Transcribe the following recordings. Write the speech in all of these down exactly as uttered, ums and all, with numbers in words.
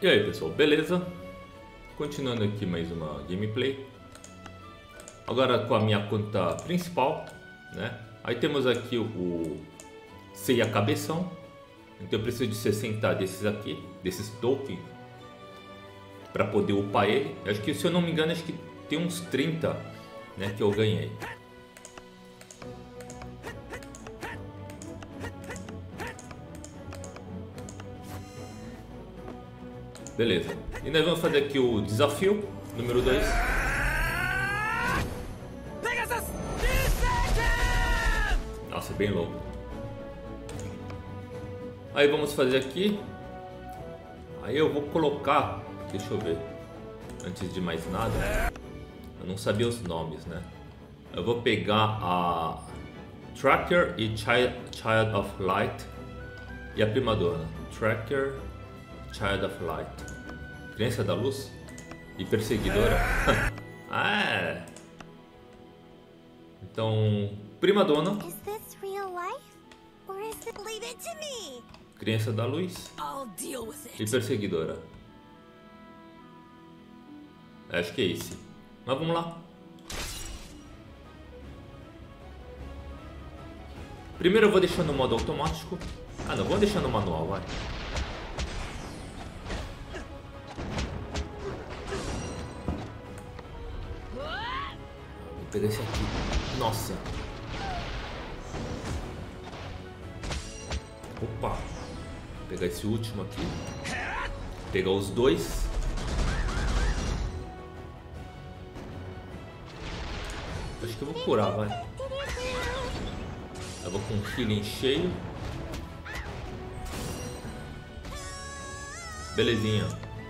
E aí pessoal, beleza? Continuando aqui mais uma gameplay. Agora com a minha conta principal, né? Aí temos aqui o Seiya Cabeção. Então eu preciso de sessenta desses aqui, desses tokens, para poder upar ele. Eu acho que, se eu não me engano, acho que tem uns trinta, né, que eu ganhei. Beleza. E nós vamos fazer aqui o desafio número dois. Nossa, bem longo. Aí vamos fazer aqui. Aí eu vou colocar, deixa eu ver, antes de mais nada, eu não sabia os nomes, né? Eu vou pegar a Tracker e Child, Child of Light e a Prima Donna. Tracker, Child of Light, Criança da Luz e Perseguidora. Ah, é. Então, Prima Donna, Criança da Luz e Perseguidora. Acho que é esse. Mas vamos lá. Primeiro eu vou deixar no modo automático. Ah não, vou deixar no manual, vai. Vou pegar esse aqui. Nossa. Opa. Vou pegar esse último aqui. Pegar os dois. Acho que eu vou curar, vai. Eu vou com o healing cheio. Belezinha.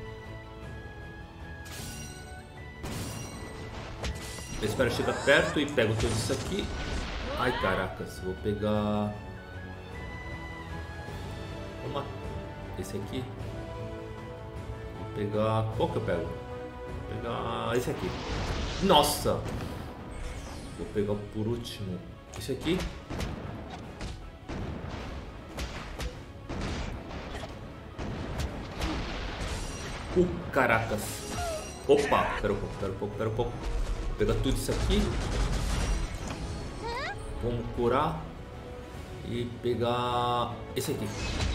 Eu espero chegar perto e pego tudo isso aqui. Ai, caracas. Vou pegar... Uma... Esse aqui. Vou pegar... Qual que eu pego? Vou pegar esse aqui. Nossa! Vou pegar por último esse aqui. Uh, caracas. Opa, pera um pouco, pera um pouco, pera um pouco. Vou pegar tudo isso aqui. Vamos curar. E pegar esse aqui.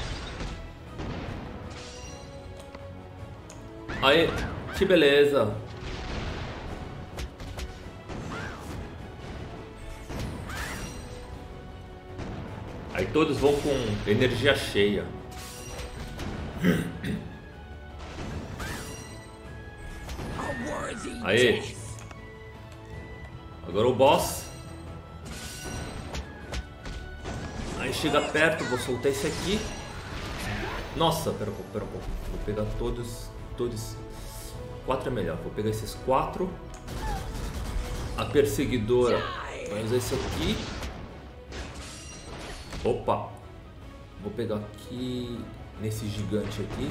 Aí, que beleza. Aí todos vão com energia cheia. Aí. Agora o boss. Aí chega perto, vou soltar esse aqui. Nossa, pera um pouco, pera um pouco. Vou pegar todos, todos. Quatro é melhor. Vou pegar esses quatro. A perseguidora. Vou usar esse aqui. Opa, vou pegar aqui nesse gigante aqui.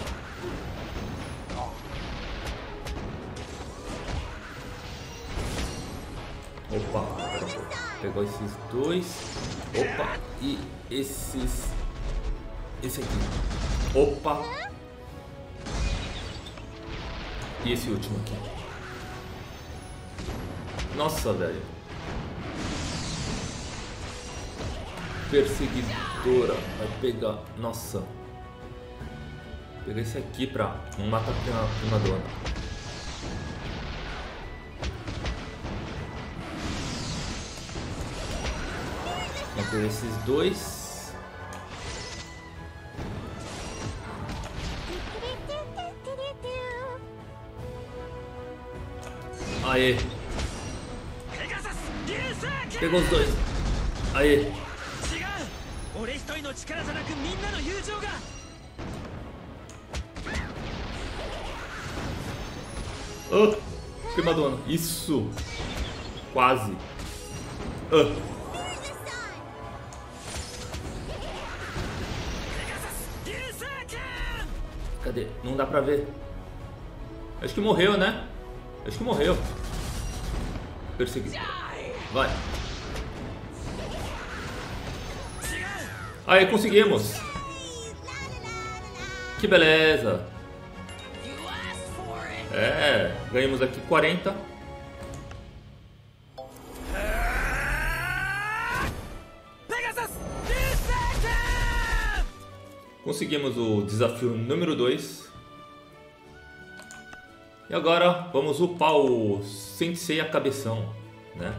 Opa, vou pegar esses dois. Opa, e esses. Esse aqui. Opa. E esse último aqui. Nossa, velho. Perseguidora vai pegar. Nossa. Vou pegar esse aqui pra matar a Prima Donna. Vou pegar esses dois. Aê. Pegou os dois. Aê. Oh, Prima Donna. Isso. Quase. Oh. Cadê? Não dá pra ver. Acho que morreu, né? Acho que morreu. Perseguido. Vai. Aí, conseguimos. Que beleza. É, ganhamos aqui quarenta. Conseguimos o desafio número dois. E agora vamos upar o Sensei a Cabeção, né?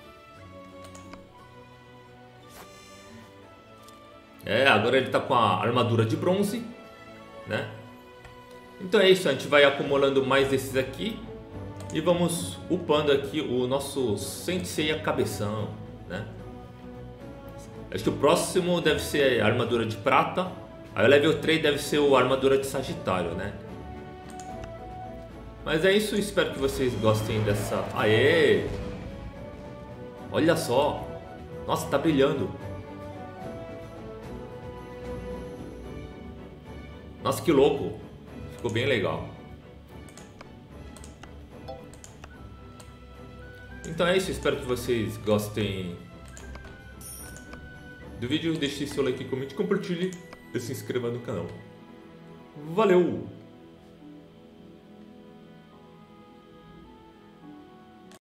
É, agora ele tá com a armadura de bronze, né? Então é isso, a gente vai acumulando mais desses aqui e vamos upando aqui o nosso Sensei a Cabeção, né? Acho que o próximo deve ser a armadura de prata. Aí o level três deve ser a armadura de Sagitário, né? Mas é isso, espero que vocês gostem dessa... Aê! Olha só! Nossa, tá brilhando! Nossa, que louco! Ficou bem legal. Então é isso, espero que vocês gostem do vídeo. Deixe seu like, comente, compartilhe e se inscreva no canal. Valeu!